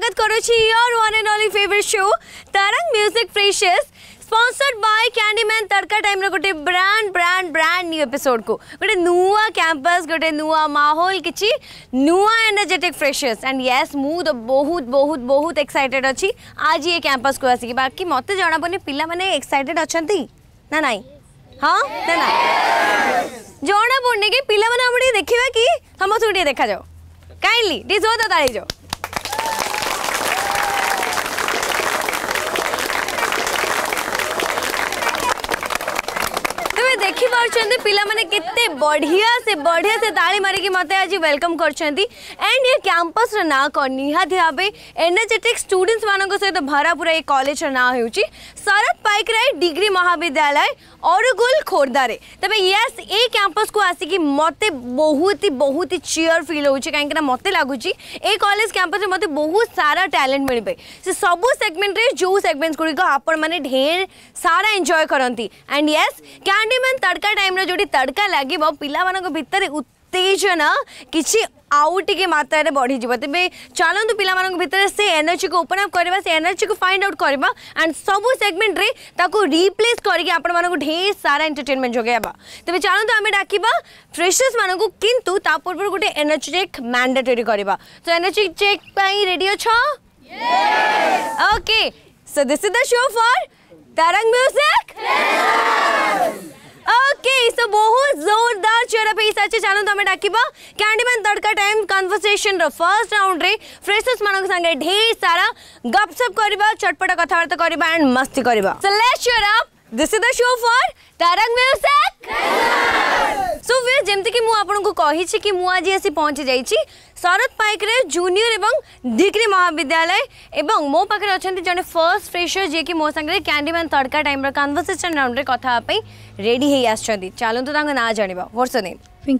स्वागत करुछि your one and only favourite show Tarang music freshers sponsored by candyman tadka time रो गोटे brand new episode को गोटे नुआ कैंपस गोटे नुआ माहौल किछि नुआ एनर्जेटिक फ्रेशेस एंड यस मु तो बहुत एक्साइटेड अछि आज ये कैंपस को आसी बाकी मते जणा पने पिला माने एक्साइटेड अछंती ना नाही हां ना जणा पने के पिला माने हमडी देखिबा कि हम सुडी देखा जाओ काइंडली दिस हो तो ताली जाओ देखी पार्छन्ते पिला माने कितने बढ़िया से ताली मारिकी मते आज वेलकम करछन्ती एंड ये कैंपस रा ना को निहाती भाबे एनर्जेटिक स्टूडेंट्स मानको सहित भरा पूरा ये कॉलेज रा ना हेउची सरत पाइकराय डिग्री महाविद्यालय औरगुल खोर्धा रे तबे यस ए कैंपस को आसी कि मते बहुत ही चियर फील होउची काहे कि मते लागुची ए कॉलेज कैंपस रे मते बहुत सारा टैलेंट मिलबे से सब सेगमेंट रे जो सेगमेंट्स गुडी को आपण माने ढेर सारा एन्जॉय करंती and yes candyman tadka time रे जोडी तड़का लागि पिला मानक भितर उत्तेजना किछि आउ टिके मात्रा रे बढ़ी जिवो तबे चलंतु पिला मानक भितर से एनर्जी को ओपन अप करबा से एनर्जी को फाइंड आउट करबा एंड सब सेगमेंट रे ताको रिप्लेस करके आपण मानक ढेर सारा एंटरटेनमेंट जोगेबा तबे चलंतु आमे डाकिबा फ्रेशर्स मानक किंतु ता पूर्व गोटे एनर्जी चेक मैंडेटरी करबा तो एनर्जी चेक पई रेडी अछो yes okay so this is the show for Tarang music okay so बहुत जोरदार चेहरा पे इस अच्छे चलो हमें डाकिबा कैंडीमैन तड़का टाइम कन्वर्सेशन रो फर्स्ट राउंड रे फ्रेशर्स मानक संगे ढेर सारा गपसप करबा चटपटा कथावार्ता करबा एंड मस्ती करबा so let's cheer up this is the show for Tarang music so वे जेमति कि मु आपन को कहि छी कि मु आज एसी पहुंच जाई छी सरत पाइकराय जूनियर एवं डिग्री महाविद्यालय एवं मो पाखरे अछंती जने फर्स्ट फ्रेशर जे कि मो संगे कैंडीमैन तड़का टाइम रो कन्वर्सेशन राउंड रे कथा पई रेडी हे आछंती चलंतु तांग ना जानिबा what's your name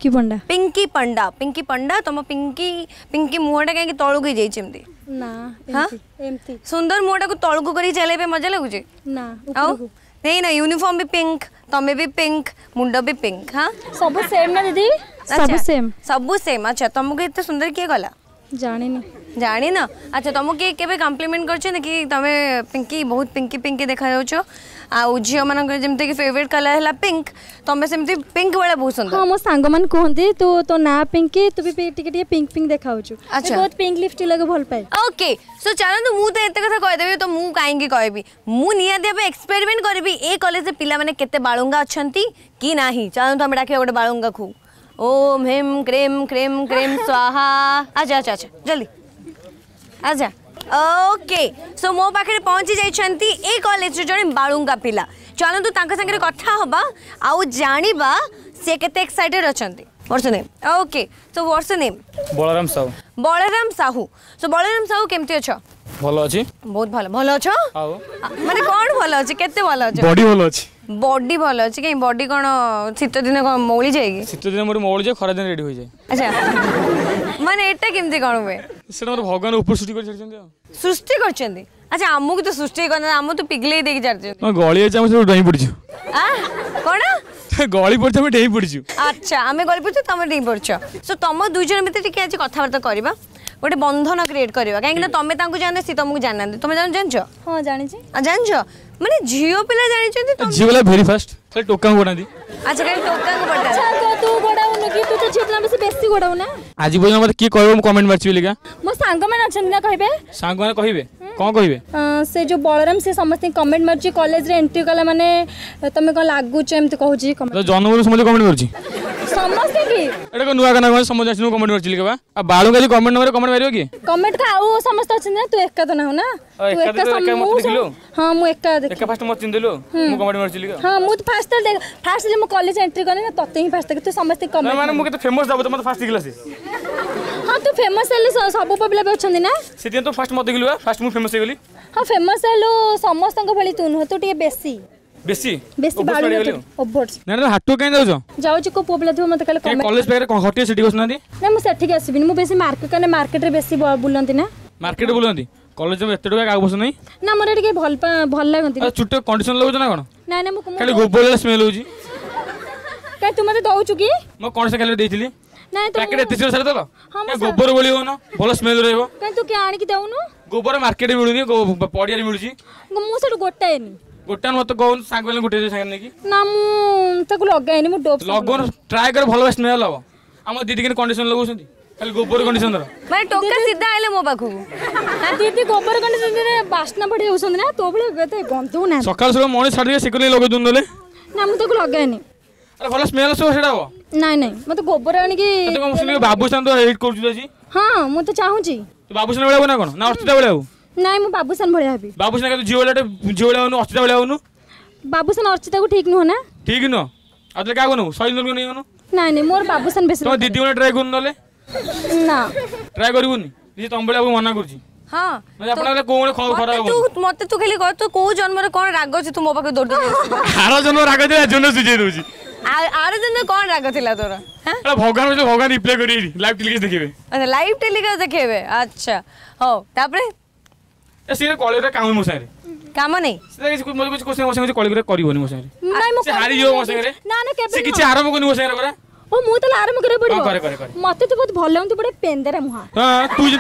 Pinky Panda तुम पिंकी मुहटा कहीं तलू गई जाइए एमती ना हाँ एमती सुंदर मुहटा को तलू करी चलेबे मजा लगुचे ना नहीं ना यूनिफॉर्म भी पिंक तमे भी पिंक मुंड भी पिंक हाँ सब सेम ना दीदी सब सेम अच्छा तुमको इतने सुंदर किए गला जानी ना अच्छा तुमको किए केबे कॉम्प्लीमेंट करछन कि तमे पिंकी बहुत पिंकी देखा जाउछो आ झियो मान जमते कि फेवरेट कलर है पिंक तमें सेमती पिंक वाला बहुत सुंदर हाँ मो सांग मान कहते तो ना पिंकी तू भी टिके पिंक देखा अच्छा बहुत पिंक लिपस्टिक लगे भल पाए ओके सो चलो मु तो एते कथा कह देबी तो मु काहेंगी कहबी मु नियादे पे एक्सपेरिमेंट करबी ए कॉलेज पिला माने केते बाळुंगा अछंती कि नाही चलो तो हम डाके गोटे बाळुंगा खू ओम हेम क्रीम क्रीम क्रीम स्वाहा अच्छा जल्दी आजा ओके सो मो पाखे पहुंची जाइछंती ए कॉलेज जने बाळुंगा पिला चलंतु तांका संगे कथा होबा आउ जानिबा से केते एक्साइटेड अछंती what's name okay so what's name Balram Sahu so Balram Sahu केमती अछ भलो अछि बहुत भलो अछ माने कोन भलो अछि केते भलो अछ बॉडी भलो अछि के बॉडी कोन शीत दिन कोन मौली जाएगी शीत दिन मोर मौली जाय खरा दिन रेडी हो जाय अच्छा माने एटा केमती कोन हुए से मोर भगवान ऊपर सृष्टि कर छथि सृष्टि करछंती अच्छा हमहु तो सृष्टि करना हम तो पिघले देख जारछन हम गळी अछि हम सब डई पड़छु आ कोन गळी पड़छ हम डई पड़छु अच्छा हमें गळी पड़छ तमे डई पड़छ सो तम दुई जन भितर टिके आज कथावार्ता करबा गोटे बंधन क्रिएट करबा काहे कि तमे तांको जाने सी तुमको जानना तमे जानछ हां जानि छी जानछ माने झियो पिला जानि छथि तुम झियो पिला वेरी फास्ट खाली टोका को बनादी अच्छा खाली टोका को बटा अच्छा तो तू गोडाउ न कि तू तो झियो पिला में से बेसी गोडाउ ना आज बोल मत की कहबो कमेंट मारछि लिगा मो सांग मन अछन ना कहबे सांग मन कहबे कोन कहबे से जो बलराम से समस्त कमेंट मारछि कॉलेज रे एंट्री कला माने तमे को लागु छ एमति कहू छी कमेंट तो जन्मରୁ समझ कमेंट करछि समस्त की एटा को नुआ गाना समझ आछनु कमेंट करछि लिखबा आ बाळू का कमेंट नंबर कमेंट मारियो की कमेंट का आउ समस्त अछन ना तू एका तो ना हो ना तू एका मत देखिलो हां मु एका देख एका फास्ट मत चिन देलो मु कमेंट मारछि लिखा हां मु फास्ट ले मु कॉलेज एंट्री करने ना तते ही फास्ट तू समस्त कमेंट माने मु के फेमस दाबो मत फास्ट दिखला से हां तू फेमस हेले सब पबला बे अछन ना सेति तो फास्ट मत देखलु फास्ट मु फेमस गेली हां फेमस हेलो समस्त को भली तू न तो टिके बेसी बाळू ओभर्स ना हाटो कहीं जाऊ को पोबला थियो मते कले कमेंट कॉलेज पे हटिए सिटी कोस नादी ना मु सेठी के आसीबिन मु बेसी मार्केट रे बेसी बुलंती ना मार्केट बुलंती कॉलेज में एते टका का बस नहीं ना मोर टिके भल लागंती चुट्टे कंडीशन लगो ना कोन ना ना मु खाली गोबर स्मेल होजी କାଇଁ ତୁ ମତେ ଦଉଛୁ କି ମୁଁ କଣ ସେ କାଲି ଦେଇଥିଲି ନାଇଁ ତୁ ପ୍ୟାକେଟ ଏତେ ସାରା ଦେଲ ଗୋବର ଗୋଳି ହୋନ ଭଲ ସ୍ମେଲ ରହିବ କାଇଁ ତୁ କି ଆଣିକି ଦଉनु ଗୋବର ମାର୍କେଟ ମିଳୁନି ପଡ଼ିଆରେ ମିଳୁଛି ମୁଁ ସେଠୁ ଗୋଟାଏନି ଗୋଟା ମତେ କହୁନ ସାଙ୍ଗ ମାନେ ଗୋଟେ ସାଙ୍ଗ ନେଇକି ନା ମୁଁ ତାକୁ ଲଗାଏନି ମୁଁ ଡୋପ୍ ଲଗନ ଟ୍ରାଏ କର ଭଲ ସ୍ମେଲ ହବ ଆମ ଦିଦି କେମିତି କଣ୍ଡିସନ ଲଗାଉଛନ୍ତି ଖାଲି ଗୋବର କଣ୍ଡିସନର ମାନେ ଟୋକା ସିଧା ଆଇଲେ ମୋ ପାଖକୁ ଦିଦି ଗୋବର କଣ୍ଡିସନରେ ବାସ୍ନା ବଢି ଯାଉଛନ୍ତି ନା ତୋ ଭଳି ଏତେ ଗନ୍ଧୁ ନା ସକାଳ ସକାଳ ମଣି ଛାଡ଼ିକି ସେକୁ ନେଇ ଲଗେଇ ଦୁନ ନା ମୁଁ ତାକୁ ଲଗାଏନି ଆରେ ଭଲ ସ୍ମେଲ ସବୁ ସେଟା ହବ ନାଇଁ ନାଇଁ ମତେ ଗୋବର ଆଣିକି ବାବୁସାନ ତ ଏଡିଟ୍ କରୁଛୁ ଆଜି ହଁ ମୁଁ ତ ଚାହୁଁଛି ତୁ ବାବୁସାନ ଭଳିଆ ହବୁ ନା କଣ ନା ଅର୍ଚିତା ଭଳିଆ ହବୁ ନାଇଁ ମୁଁ ବାବୁସାନ ଭଳିଆ ହେବି ବାବୁସାନ କିନ୍ତୁ ଝିଅ ଭଳିଆ ହଉନୁ ଅର୍ଚିତା ଭଳିଆ ହଉନୁ ବାବୁସାନ ଅର୍ଚିତାକୁ ଠିକ ନୁହଁ ନା ଠିକ ନୁହଁ ଆଉ ତାହେଲେ କାହାକୁ ନେବୁ ଶୈଲେନ୍ଦ୍ରକୁ ନେଇ ଆନୁ ନାଇଁ ନାଇଁ ମୋର ବାବୁସାନ ବେଶୀ ତମ ଦିଦି ମାନେ ଟ୍ରାଏ କରୁନୁ ନହେଲେ ନା ଟ୍ରାଏ କରିବୁନି ଯେ ତମ ଭଳିଆ ମନା କରୁଛି ହଁ ଆପଣ କୋଉ ଖରାପ ମତେ ତୁ ଖାଲି କହ ତୁ କୋଉ ଜନ୍ମରେ କଣ ରାଗ ଅଛି ତୁ ମୋ ପାଖରେ ଦୌଡ଼ି ଆର ଜନ୍ମ ରାଗ ଥିଲା ଜନ୍ମ ସୁଝେଇ ଦଉଛି ଆର ଜନ୍ମ କଣ ରାଗ ଥିଲା ତୋର ଭଗବାନ ରିପ୍ଲେ କରିବେ ଲାଇଭ ଟେଲିକାଷ୍ଟ ଦେଖିବେ ଆଚ୍ଛା ଲାଇଭ ଟେଲିକାଷ୍ଟ ଦେଖେଇବେ ଆଚ୍ଛା ହଉ ତାପରେ ସେ କଲେଜରେ କାମ ମୋ ସାଙ୍ଗରେ କାମ ନାହିଁ ମୋତେ କିଛି କୋଶ୍ଚିନ୍ ମୋ ସାଙ୍ଗରେ କଲେଜରେ କରିବନି ମୋ ସାଙ୍ଗରେ ସେ ହାରିଯିବ ମୋ ସାଙ୍ଗରେ ନା ନା କେବେ ସେ କିଛି ଆରମ୍ଭ କରୁନି ମୋ ସାଙ୍ଗରେ ପରା ଓ ମୁଁ ତାହେଲେ ଆରମ୍ଭ କରିବାକୁ ପଡିବ କରେ ମତେ ତ ବହୁତ ଭଲ ଲାଗୁଛି ଗୋଟେ ପେନ୍ଦେରା ମୁହଁ ହଁ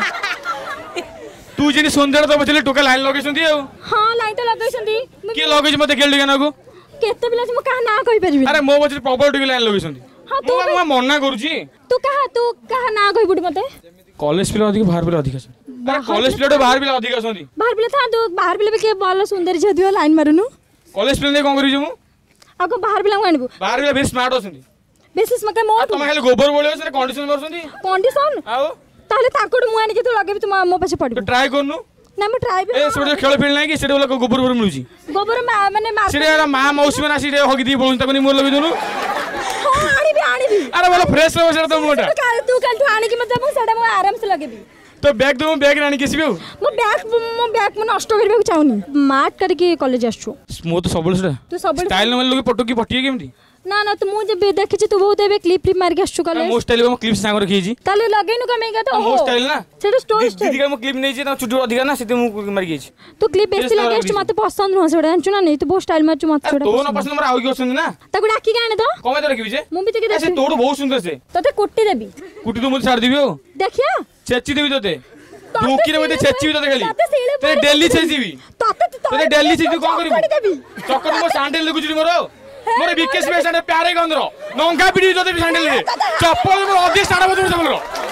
ତୁ ଯେନି ସନ୍ଧ୍ୟାରେ ତ ବସିଲେ ଟୋକା ଲାଇନ ଲଗେଇଛନ୍ତି ଆଉ ହଁ ଲାଇନ ତ ଲଗେଇଛନ୍ତି କିଏ ଲଗେଇଛି ମତେ ଖେଳି ଟିକେ ନାକୁ କେତେ ପିଲା ମୁଁ କାହା ନାଁ କହିପାରିବି ଆରେ ମୋ ବସିରେ ପ୍ରବଳ ଟିକେ ଲାଇନ ଲଗେଇଛନ୍ତି ମୁଁ ମନା କରୁଛି ତୁ କାହା ନାଁ କହିବୁଟି ମତେ କଲେଜ ପିଲା ଅଧିକ ବାହାର ପିଲା ଅଧିକ ଅଛନ୍ତି କଲେଜ ପିଲା ବାହାର ପିଲା ଅଧିକ ଅଛନ୍ତି ବାହାର ପିଲା ଥାନ୍ତୁ ବାହାର ପିଲା ବି କିଏ ଭଲ ସୁନ୍ଦର ଝିଅ ଥିବ ଲାଇନ ମାରୁନୁ କଲେଜ ପିଲା କଣ କରିଛୁ ମୁଁ ଆଉ କଣ ବାହାର ପିଲାଙ୍କୁ ଆଣିବୁ ବାହାର ପିଲା ବେଶ ସ୍ମାର୍ଟ ଅଛନ୍ତି ବେଶୀ ସ୍ମାର୍ଟ ମୋ ତମେ ଖାଲି ଗୋବର ବୋଳିବ ସେଟା କଣ୍ଡିସନ କରୁଛନ୍ତି କଣ୍ଡିସନ ଆଉ ତାହେଲେ ତାଙ୍କଠୁ ମୁଁ ଆଣିକି ତୁ ଲଗେଇବି ତୁ ମୋ ପାଛେ ପଡିବୁ ଟ୍ରାଏ କରୁନୁ ନା ମୁଁ ଟ୍ରାଏ ବି ସେଟା ଖେଳ ଫିଲ୍ ନାହିଁ କି ସେଟା ଗୋବର ମିଳୁଛି ଗୋବର ମାନେ ସେଟା ମା ମୌସୁମୀ ମାନେ ଆସି ହଗି ଦେଇ ପଳୁଛି ତାକୁ ମୋର ଲଗେଇ ଦେଉନୁ ଆଣିବି ଆରେ ଭଲ ଫ୍ରେଶ ରହିବ ସେଟା ତ ମୁହଁଟା ତୁ କାଲି ଆଣିକି ମତେ ମୁଁ ସେଟା ମୁଁ ଆରାମସେ ଲଗେଇବି तो बैग तो बैग रानी किसी भी मो बैग मन नष्ट करबा चाहूनी मार्ट करके कॉलेज आछो मो तो सबल सेटा तू सबल स्टाइल न लोग फोटो की पटिए केमती ना ना तू मुझे बे देखि तू बहुत एबे क्लिप मार के आछो कॉलेज मो स्टाइल को क्लिप सांग रखी जी ताले लगेनु कमे का तो मो स्टाइल ना सेटा स्टोरी दीदी का मो क्लिप नै जे ना चुटू अधिका ना सेते मो मार गेछि तू क्लिप बेसी लगे मते पसंद न सेटा जानछु ना नहीं तू बहुत स्टाइल मारछु मते सेटा तो न पसंद हमरा आउ के अछन ना ताको डाकी गाने तो कमे तो रखिबी जे मु भी देखि से तोड़ बहुत सुंदर से तते कुट्टी देबी कुटी तो मु छाड़ देबी ओ देखिया चेची देबी तते धोकी रे मते चेची तते खाली ते दिल्ली चेचीबी तते दिल्ली चेची कोन करबी चक्कर मो सैंडल लगुची मोरो मोरे विकेश में सैंडल प्यारे गंधर नंगा पिडी तते सैंडल रे चप्पल मो अधिक साडा बजू चप्पल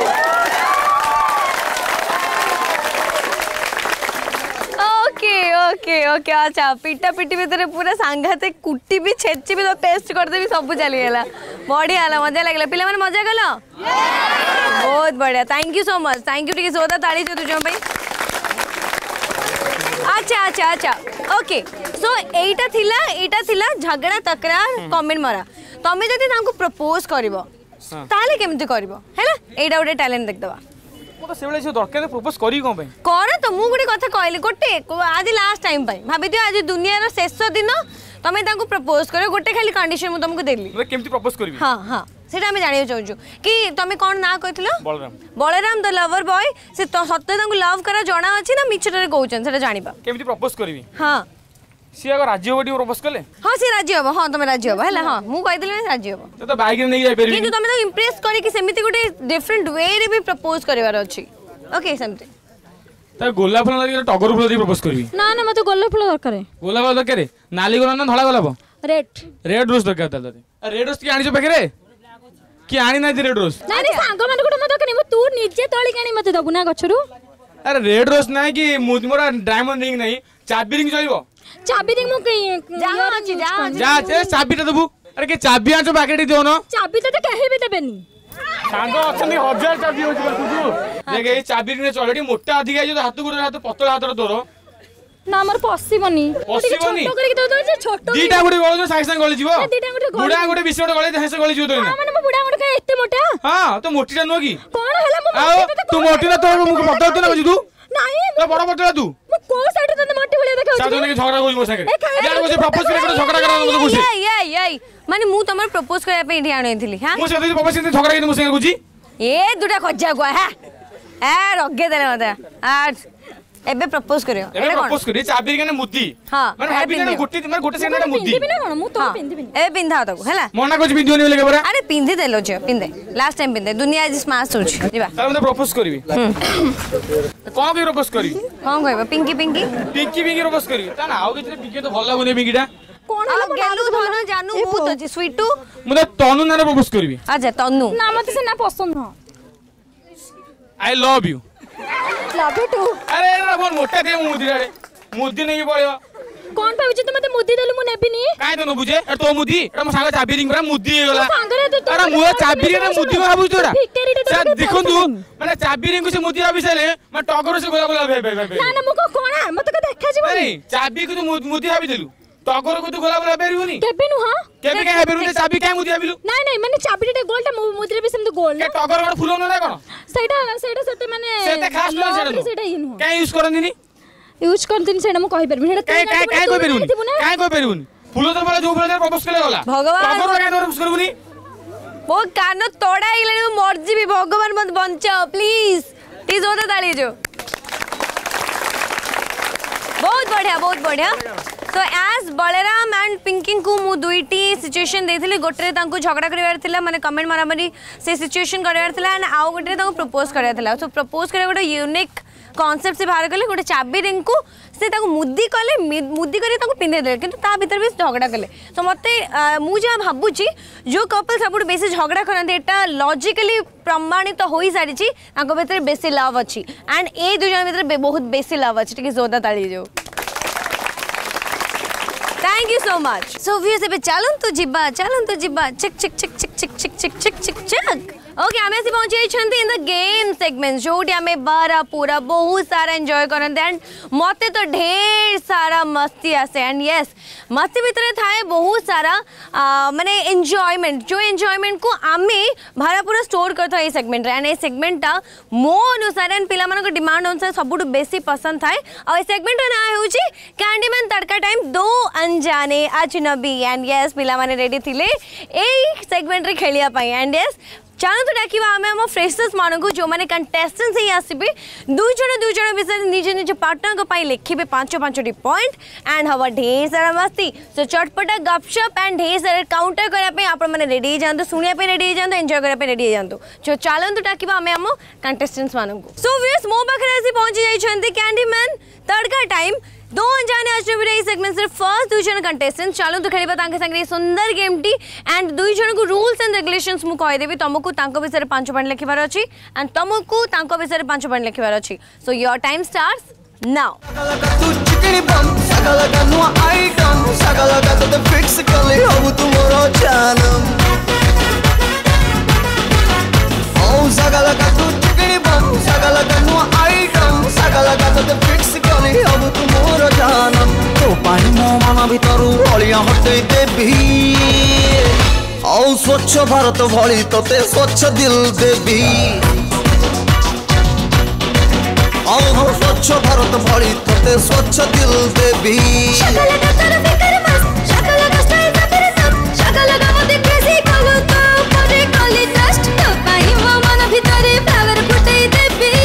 ओके ओके ओके अच्छा पिटा पिटी भीतर पूरा सांघाते कुटी भी छेची भी तो टेस्ट कर देबी सब चली गेला बढ़िया हला मजा लागला पिला माने मजा गलो बहुत बढ़िया thank you so much thank you टिके जोरदार ताली जो तुझ भाई अच्छा अच्छा अच्छा ओके सो एटा थिला झगड़ा तकरार कमेंट मरा तमे जदी तांको प्रपोज करबो ताले केमति करबो हैला एटा गोटे टैलेंट देख दवा तो सेबले जो दरकार प्रपोज करी कोन पे कर तो मु गुडी कथा कहली गोटे आज लास्ट टाइम पाई भाबी दियो आज दुनिया रो शेष दिन तमे तांको प्रपोज करो गोटे खाली कंडीशन मु तुमको देली मतलब केमति प्रपोज करबी हां हां सेटा हमें जानियो चाहू कि तमे कोन ना कहथिलो बलराम द लवर बॉय से तो सत्य तांको लव करा जणा अछि ना मिछरे कहउछन सेटा जानिबा केमति प्रपोज करबी हां सी अगर राज्य बडी प्रपोज करले हां सी राज्य हो हां तमे राज्य हो हैला हां मु कहि दिले राज्य हो तो बाइक रे नै जाय परबी कि तमे तो इंप्रेस करी कि सेमिति गोटे डिफरेंट वे रे भी प्रपोज करबार अछि ओके समथिंग त गोलाप फूल लगे टगर फूल दे प्रपोज करबी ना ना मते गोलाप फूल दरकार गोलाप दरकार नाली गोलाप ना धळा गोलाप रेड रोज दरकार त रेड रोज की आनी जो पकरे कि आनी ना रेड रोज ना नहीं सांग मन गुड मत कनी तू निजे तोली कानी मते दबु ना गछरु अरे रेड रोज ना कि मोरा डायमंड रिंग नहीं चाबी रिंग चलिबो चाबी रिंग मु जा चाबी त दबु अरे के चाबी आछो पैकेट दियो न चाबी त कहि भी देबेनी सांग अछनी हजार चाबी होची तुझु देख ए चाबी रिंग चलडी मोटा अधिक आइ जो हाथ गुड हाथ पतला हाथ तोरो ना हमर पसिबनी पसिबनी छोटो करके दो जे छोटो दीटा गुडी गळो जो साइ संग गळी जीवो बुडा गुडी बिस्कुट गळी देहस गळी जीवो तो ना माने बुडा गुड का एते मोटा हां तो मोटीटा नो की कोन हला मो तू मोटी ना तो मुको पतला तो ना बुझू नाही तो बड़ पतला तू मो को साइड तो मोटी भले देखौ साजो ने झगड़ा होई मो संगे यार को प्रपोज करे झगड़ा करा मत बुझी ये माने मु तमर प्रपोज करया पे इठी आनैथिली हां मो से प्रपोज से झगड़ा के मो संगे बुझी ए दुटा खज्जा गवा है ए रगे देले मते आज एबे प्रपोज करियो एबे प्रपोज करी चाबी के मुद्दी हां माने भाबी ने गोटे सेकंड ना मुद्दी पिंदी ना मु तो पिंदी ए पिंधा तको हला मना कुछ पिंदी होनी लेके बरा अरे पिंदी देलो जे पिंदे लास्ट टाइम पिंदे दुनिया आज स्मार्ट होछ जीवा तार मते प्रपोज करबी कोन के प्रपोज करी कोन कहबा पिंकी पिंकी पिंकी पिंकी प्रपोज करी ता ना आउ के पिंकी तो भल लागुने पिंकीटा कोन गेलु धन जानू बहुत अछि स्वीटू मते तनु ना प्रपोज करबी अच्छा तनु ना मते से ना पसंद हो I love you love you too अरे ना बोल मोटा दे मुद्दी नहीं पड़ियो कोन भाबी जे तुमते मुद्दी देलु मु नेबी नी काई तो न बुझे ए तो मुद्दी एटा म सांगा चाबी रिंग बरा मुद्दी हे गला सांगरे तो अरे मु चाबी रिंग मुद्दी को भाबु तोरा भिखारी देखो तू माने चाबी रिंग से मुद्दी भाबी साले म टगर से गोला गोला बे ना ना मु को कोना मते को देखा जीव अरे चाबी को तू मुद्दी भाबी देलु टगर को तू गोला गोला बेरिउनी केबे नु हां केबे का बेरिउनी चाबी काय मुद्दी भाबिलु नहीं नहीं माने चाबी टे गोलटा मुद्रे भी सेम गोल के टगर गोड फुलो ना कोन सेटा सेटे माने सेटा खास न सेटा इन हो काय यूज करनी यूज करदिन सेटा मु कहि परबी सेटा काय कोइ बेरिउनी काय कोइ बेरिउनी फुलो तो बोला जो बोला प्रपोज करे गला भगवान टगर काय प्रपोज करबुनी वो कान तोड़ा इले मर जीबी भगवान मत बंचाओ प्लीज प्लीज होता ताली जो बहुत बढ़िया तो एज बलराम एंड पिंकी को मु दुईटी सिचुएशन देथिली गोटे तांको झगड़ा करबार थिला माने कमेंट मारामारी से सिचुएशन करबार थिला एंड आउ गोटे तांको प्रपोज करबार थिला सो प्रपोज करे गोटे यूनिक कॉन्सेप्ट से बाहर कले गोटे चाबी रिंग को से ताको मुद्दी कले मुद्दी करी ताको पिंदे दे किंतु ता भीतर भी झगड़ा कले सो मते मु जे भाबुची जो कपल सबुट बेसी झगड़ा करनते एटा लॉजिकली प्रमाणित तो होई सारी छी ताको भीतर बेसी लव अछि एंड ए दु जन भीतर बहुत बेसी लव अछि ठीक जोदा ताली जो thank you so much so viewers पे चलन तो जिबा चिक चिक चिक चिक चिक चिक चिक चिक चिक चिक ओके आमे से पहुंचे छंती इन द गेम सेगमेंट जोटी आमे बारा पूरा बहुत सारा एंजॉय करन एंड मते तो ढेर सारा मस्ती आसे एंड यस मस्ती भीतर थाए बहुत सारा माने एंजॉयमेंट जो एंजॉयमेंट को आमे भारा पूरा स्टोर करथो ए सेगमेंट रे एंड ए सेगमेंटा मो अनुसार एंड पिला मानको डिमांड अनुसार सबुट बेसी पसंद थाए और ए सेगमेंट ना हेउची कैंडीमैन तड़का टाइम दो अनजाने अजनबी एंड यस पिला माने रेडी थिले ए सेगमेंट रे खेलिया पाई एंड यस चलो तो डाकिबा आमे हम फ्रेशर्स मानकु जो माने कंटेस्टेंट्स ही आसीबे दुई जण विषय निज निज पार्टनर को पाई लिखिबे 5-5 पॉइंट एंड हवा ढेर सारा मस्ती सो चटपटा गपशप एंड ढेर सारा काउंटर करिया पे आपण माने रेडी जानतो सुनिया पे रेडी जानतो एंजॉय करिया पे रेडी जानतो जो चलो तो डाकिबा आमे हम कंटेस्टेंट्स मानकु सो व्यूअर्स मो पाखरे आसी पहुंची जाई छंती कैंडीमैन तड़का टाइम दो अनजाने अजनबी रे सेगमेंट सिर्फ फर्स्ट दुई जन कंटेस्टेंट चलो तो खेलिबा तांके संगे सुंदर गेम टी एंड दुई जन को रूल्स एंड रेगुलेशंस मु कहि देबी तुमको तांको विषय 5 पॉइंट लिखिबार अछि एंड तुमको तांको विषय 5 पॉइंट लिखिबार अछि so your time starts now तू चिकनी बम सगल गनुआ आइटम सगल गत तो फिक्स कले हो तुमरो जानम ओ सगल गत चिकनी बम सगल गनुआ आइटम सगल गत तो फिक्स कले हो तुमरो जानम तो पानी मो मन भितरु अलिया हटे देबी औ स्वच्छ भारत भली तते स्वच्छ दिल देबी औ स्वच्छ भारत भली तते स्वच्छ दिल देबी शकल का तर फिकर मस्त शकल का स्टाइल फिर सब शकल का वो देखे सी कलु तो परे कली ट्रस्ट तो पाई मो मन भितरे फ्लावर फुटै देबी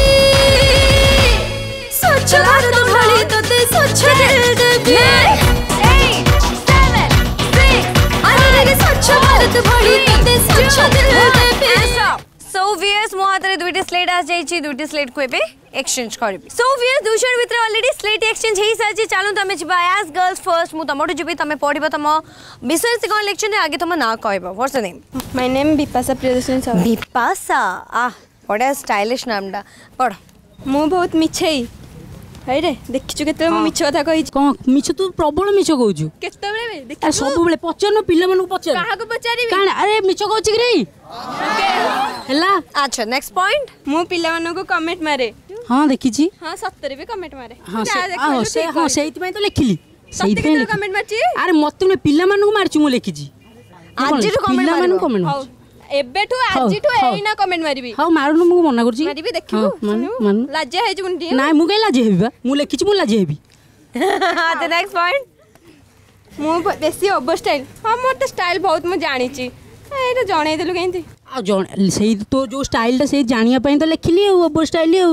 स्वच्छ भारत भली तते स्वच्छ दिल देबी 8 7 6 अरे स्वच्छ भारत भली तते स्वच्छ दिल देबी सो व्यूअर्स मो हाथ रे दुईटी स्लेट आ जाई छी दुईटी स्लेट को एबे एक्सचेंज करबी सो व्यूअर्स दूसर भीतर ऑलरेडी स्लेट एक्सचेंज हेई साची चालू तमे जिबा एज गर्ल्स फर्स्ट मु तमटु जिबी तमे पढिबा तम विषय से कोन लेक्चर आगे तम ना कहबा what's the name my name Vipasha Priyadarshini Sahu Vipasha बड़ा स्टाइलिश नामडा पढ़ मु बहुत मिछई है रे देखिछु केते मु मिछ कथा कहि कौन मिछ तू प्रबल मिछ कहू केते बेले देख आ सब बेले पचन पिल्ला मन पचन काहा को पचारीबी कान अरे मिछ कहू कि रे हला अच्छा नेक्स्ट पॉइंट मु पिल्ला मन को कमेंट मारे हां देखि छी हां 70 भी कमेंट मारे हां से सेति में तो लिखली सेति में कमेंट मारची अरे मत ने पिल्ला मन को मारची मु लिखि छी आज जो पिल्ला मन को कमेंट एबेठु आजिठु एइना कमेंट मारिबी हां मारुनु मु मना करची मारिबी देखिबो मान लाजे है जुंडी ना मु के लाजे हेबा मु लिखि छी मु लाजे हेबी द नेक्स्ट पॉइंट मु बेसी ओवर स्टाइल हां मोर तो स्टाइल बहुत मु जानि छी एटा जणे देलु केंती आ जण सेही तो जो स्टाइल ता से जानिया पई तो लिखली ओवर स्टाइल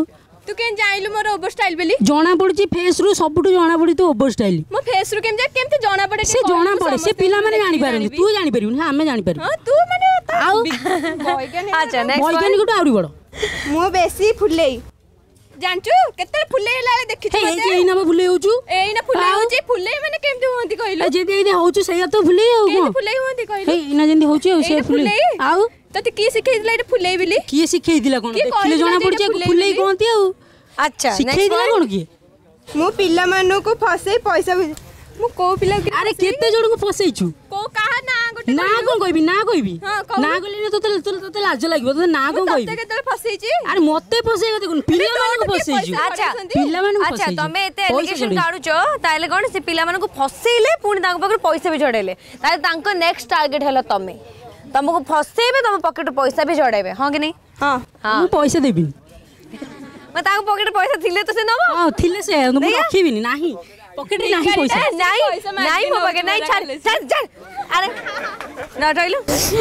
तू केन जाइलु मोर ओवर स्टाइल बेली जना पड़ची फेस रु सबटु जना पड़ी तो ओवर स्टाइल मो फेस रु केमते जना पड़े से जना पड़े से पिला माने जानि पारनी तू जानि परिबुनी हमें जानि पारु हां तू माने आउ अच्छा नेक्स्ट वैज्ञानिक तो आउरी बड़ मो बेसी फुलेई जानचू केते फुलेई लाले देखि हे एई ना फुले होचू एई ना फुलेई होची फुलेई माने केमते होंती कहिलो जे दे होचू सही तो फुले हो केते फुलेई होंती कहिलो हे इना जेंदी होची से फुले आउ तते की सिखै दिला एटा फुलेई बेली की सिखै दिला कोन देखिले जना पड़ची फुलेई कोंती आउ अच्छा सिखै दिला कोन की मो पिल्ला मानो को फसे पैसा मु को पिल्ला अरे केते जण को फसैछु को कहा ना गोटे ना कोन कहबी ना कहबी हां ना कहली तो लाज लागबो तो ना कोन कहबी तते केते फसैछि अरे मते फसै गते कोन पिल्ला मान को फसैछु अच्छा पिल्ला मान को अच्छा तमे एते एलिगेशन काढुचो ताले कोन से पिल्ला मान को फसैले पुनी तांको पकर पैसा भी जड़ेले ताले तांको नेक्स्ट टारगेट हला तमे तुमको फसैबे तुम पॉकेट पैसा भी जड़ेबे हां कि नहीं हां हां मु पैसा देबी मैं ताको पॉकेट पैसा थिले तो से नबो हां थिले से मु रखिबिनी नाही पॉकेट में नहीं पैसा नहीं मो पॉकेट नहीं छाड़ अरे ना ठइलु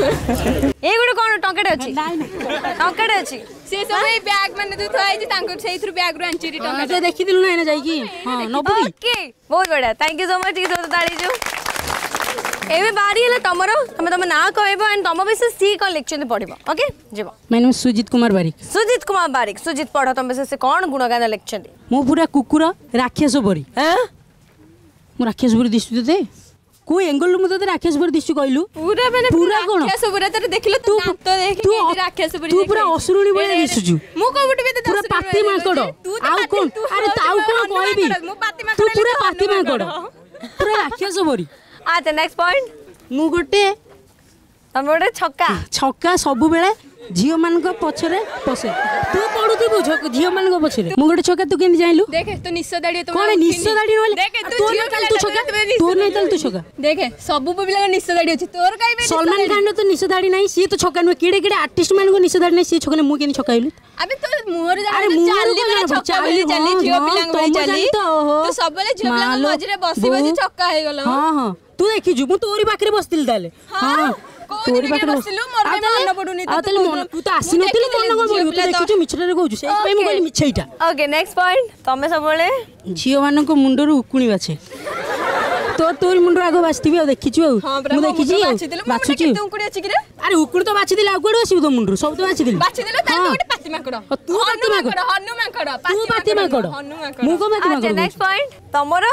ए गुड कोन टंकेट अछि टंकेट अछि से सब ए बैग माने तू थाई जी तांको सेई थ्रु बैग रु आंचीरी टंका से देखि दिलु ना जाई की हां नबुदी ओके बहुत बढ़िया थैंक यू सो मच की तो ताली जो एबे बारी हला तमरो तम ना कहबो एंड तम विषय सी कोन लेक्चर पढिबो ओके जेबो माय नेम सुजीत कुमार बारिक सुजीत पढो तम विषय से कोन गुणगान लेक्चर दे मो पूरा कुकुर राक्षस परी हैं मो राक्षस परी दिसु ते को एंगल मु ते राक्षस परी दिसु कहलु पूरा माने पूरा कोन राक्षस पूरा तरे देखिलो तू तो देख के राक्षस परी तू पूरा असुरुणी बळे दिसुजु मु कोबट बे पूरा पाती माकड़ आउ कोन अरे ताउ कोन कहबी तू पूरा पाती माकड़ पूरा राक्षस परी अच्छा नेक्स्ट पॉइंट मु गोटे हम गोटे छक्का सब बेले झियो मान को पछरे पसे तू पडुथिबु झियो मान को पछरे मु गोटे छक्का तू केन जाइलु देख तू निस्स दाडी तो कोन निस्स दाडी नले देख तू झियो काल तू छक्का तोर नै तल तू छक्का देख सब पिला निस्स दाडी अछि तोर काई बे सलमान खान तो निस्स दाडी नै सी तो छक्का न किडे किडे आर्टिस्ट मान को निस्स दाडी नै सी छक्का मु केन छक्काइलु अबे तो मुहर चाली छक्का बले चाली झियो पिला बले चाली तो सब बले झियो पिला मजरे बसी बसी छक्का हे गेलो हां हां तू देखि जु मु तोरी बाकरे बसतिल ताले हां तोरी बाकरे बसतिलु मोर बे मन पडुनी तो तू तो आसी नतिल मन को पडु तू देखि जु मिछरे कहू से पई मु कहली मिछैटा ओके नेक्स्ट पॉइंट तमे सब बळे झियो मान को मुंडरू उकुणी बाछे तोरी मुंडर आगो बाछतिबी आ देखि छु मु देखि छी बाछु छी तू उकुड़ी अछि कि रे अरे उकुड़ तो बाछि दिला आगुड़ बसिबो तो मुंडरू सब तो बाछि दिल ताल गोटे पाती माकड़ तू पाती माकड़ हनु माकड़ तू पाती माकड़ हनु माकड़ मु को पाती माकड़ अच्छा नेक्स्ट पॉइंट तमरो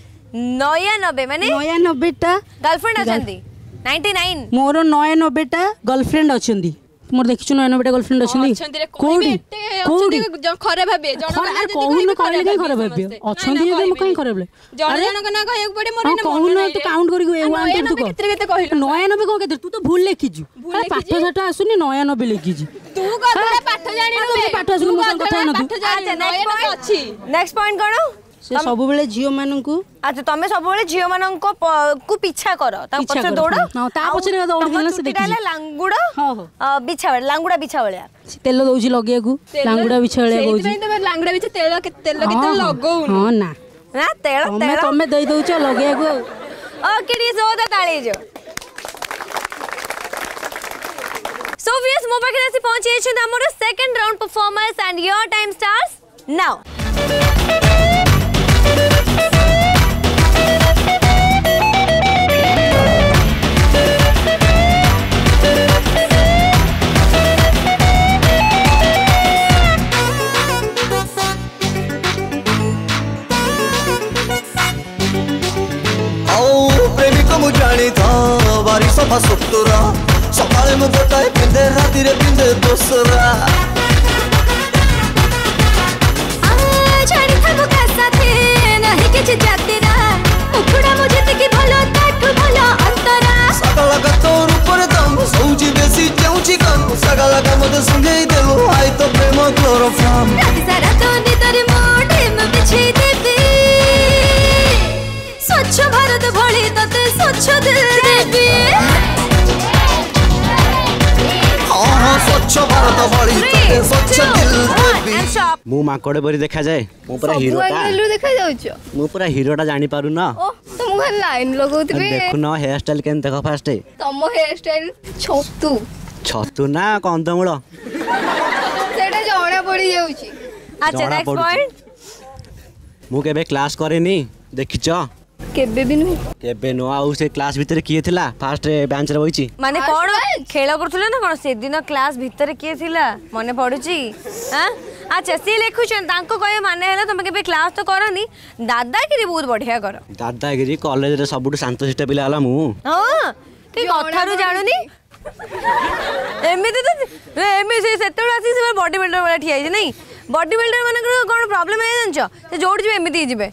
99 माने 99 टा गर्लफ्रेंड अछंती 99 मोर 99 टा गर्लफ्रेंड अछंती मोर देखिछु 99 टा गर्लफ्रेंड अछंती कोडी कोडी खरे भाबे अरे कहून कहले के खरे भाबे अछंती जे मु कहीं खरे जण जण ना कहय पड़े मोर ना कहून तू काउंट करी 1 2 तू केते कहिलो 99 को केते तू तो भूल लेखिजु अरे पाठ साठ आसुनी 99 लेखिजु तू गदला पाठ जानि रे पाठ आसुनी मो कथा न तू अच्छा नेक्स्ट पॉइंट कोन से सब बेले झियो मानन को अच्छा तमे सब बेले झियो मानन को पीछा करो ता पछे दौड़ हां ता पछे दौड़ दिला से देखि लांगुड़ा हां बिछा लांगुड़ा बिछा बळिया तेल दउची लगे को लांगुड़ा बिछा बळिया कहूची सेति तो लांगुड़ा बिछा तेल के लगौ हां ना ना तेल तमे दई दउच लगे को ओके डी सो द ताली जो सो व्यूअर्स मो पाखे आसी पहुंची छै हमर second round performance and your time starts now मु जानी था बारी सफा सुतरा सकाळे मु बताए पिंदे राती रे पिंदे दोसरा जानी था का साथे नहीं किछ जातीरा उखुड़ा मुझे की भलो ताठु भलो अंतरा सकाळ का तोर ऊपर दम सौजी बेसी जाउची कम सकाळ का मत संगे देलो आई तो प्रेम क्लोरोफॉर्म राती सारा तो नितर मोढे में बिछे देबी स्वच्छ भारत भली तते स्वच्छ दिल देबी हां स्वच्छ भारत भली तते स्वच्छ दिल देबी मु माकड़े बरी देखा जाए मु पूरा हीरोटा देखा जाउछो मु पूरा हीरोटा जानि पारु न ओ तुम घर लाइन लगौतबे देखु न हेयर स्टाइल केन देखो फास्ट तम हेयर स्टाइल छतु छतु ना कंदमूल सेटा जणा पड़ी जाउची अच्छा नेक्स्ट पॉइंट मु केबे क्लास करेनी देखिच केबे भी नुह केबे नो आउ से क्लास भीतर किए थिला फास्ट बेंच रे बइची माने कोन खेल करथुले ना कोन से दिन क्लास भीतर किए थिला मने पडुची हां अच्छा से लेखुछन तांको कहे माने हला तुम केबे क्लास तो करनी दादागिरी बहुत बढ़िया कर दादागिरी कॉलेज रे सबुठ शांत शिष्ट पिला हला मु हां के कथारु जानुनी एमिते तो एमि से सेतोड़ आसी से बॉडी बिल्डर वाला ठिया है नहीं बॉडी बिल्डर माने कोन प्रॉब्लम है जानछो से जोड़ जे एमिते जिबे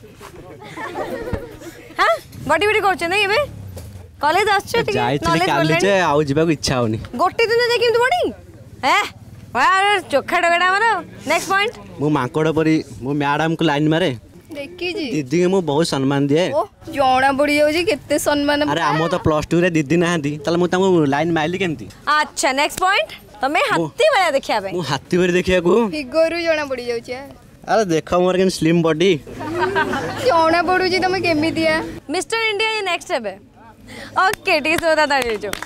हां बॉडी बिल्डर करछ नहीं एबे कॉलेज आछो ठीक नॉलेज कॉलेज आउ जिबा को इच्छा होनी गोटे दिन जे केमती बॉडी हे वाह चोखा डगडा मारो नेक्स्ट पॉइंट मु मांकोड़ परी मु मैडम को लाइन मारे देखी जी दीदी के मु बहुत सम्मान दिए ओ जोणा पड़ी जाउ जी केते सम्मान अरे हम तो +2 रे दीदी नाहंती तले मु तामु लाइन माइली केमती अच्छा नेक्स्ट पॉइंट तमे हाथी वाला देखिया बे मु हाथी बरी देखिया को फिगर जोणा पड़ी जाउ छी अरे देखो मोर केन स्लिम बॉडी जोणा पड़ू जी तमे केमी दिया मिस्टर इंडिया ये नेक्स्ट है बे ओके ठीक से बता दे जो